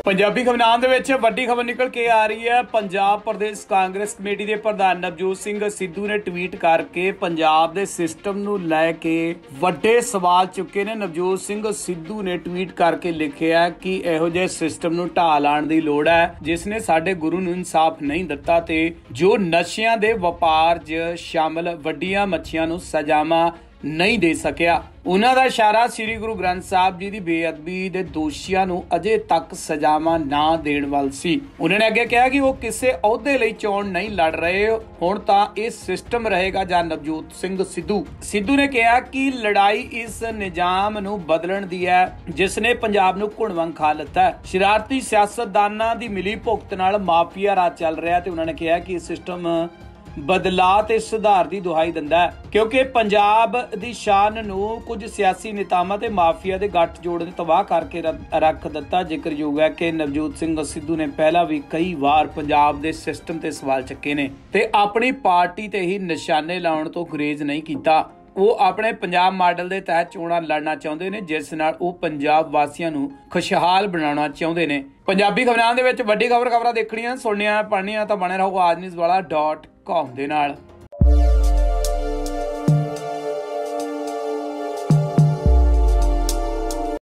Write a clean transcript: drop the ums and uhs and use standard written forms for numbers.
पंजाबी खबरां दे विच वड्डी खबर निकल के आ रही है। पंजाब प्रदेश कांग्रेस कमेटी के प्रधान नवजोत सिंह सिद्धू ने ट्वीट करके पंजाब के सिस्टम नूं लैके वड्डे सवाल चुके ने। नवजोत सिंह सिद्धू ने ट्वीट करके लिखिया कि इहो जिहे सिस्टम नूं ढाह लाउण दी लोड़ है जिसने साडे गुरु नूं इंसाफ नहीं दिता ते जो नशियां दे वपार 'च शामिल वड्डियां मच्छियां नूं सजावां नहीं दे सकिया। उन्हां दा इशारा श्री गुरु ग्रंथ साहिब जी की बेअदबी दे दोषियां नूं अजे तक सजावां ना देण वाल सी। उन्होंने अगे कहा कि वो किसी अहुदे लई चोण नहीं लड़ रहे, हुण तां इह सिस्टम रहेगा जां नवजोत सिंह सिद्धू ने कहा कि लड़ाई इस निजाम नूं बदलण दी है जिसने पंजाब नूं घुण वांग खा लिता है। शरारती सियासतदानां दी मिली भुगत नाल माफिया राज चल रहा है ते उन्होंने कहा कि सिस्टम बदलाव ते सुधार दी दुहाई दिंदा है क्योंकि पंजाब दी शान नूं कुछ सियासी नेतावां ते माफिया दे गठ जोड़ ने तबाह करके रख दिता। जिक्रयोग है कि नवजोत सिंह सिद्धू ने पहला भी कई बार पंजाब दे सिस्टम ते सवाल चुके ने ते अपनी पार्टी ते ही निशाने लाउण तो गुरेज नहीं कीता। वो अपने पंजाब मॉडल के तहत चोणां लड़ना चाहुंदे ने जिस नाल वो पंजाब वासियां नूं खुशहाल बनाउणा चाहुंदे ने। पंजाबी खबरां दे विच वड्डी खबरां देखणियां सुणनियां पढ़नियां तां बने रहो आज न्यूज़ वाला .com दे नाल।